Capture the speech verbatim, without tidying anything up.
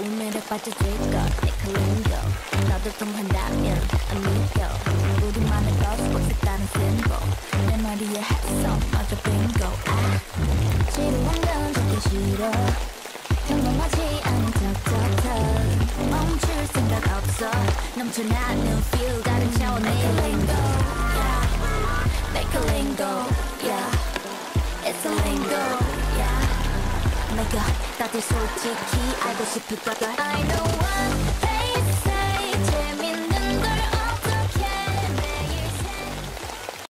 좋은 매력 빠져들 것 내 컬링고 너도 통한다면 amigo 우리만의 거스고 색다른 심볼 내 머리에 햇솜 마저 빙고 아 지루한 건 듣기 싫어 평범하지 않은 척척척 멈출 생각 없어 넘쳐나는 feel 다른 차원의 lingo yeah make a lingo yeah it's a lingo yeah 내가 다들 솔직히 알고 싶을 거다 I know what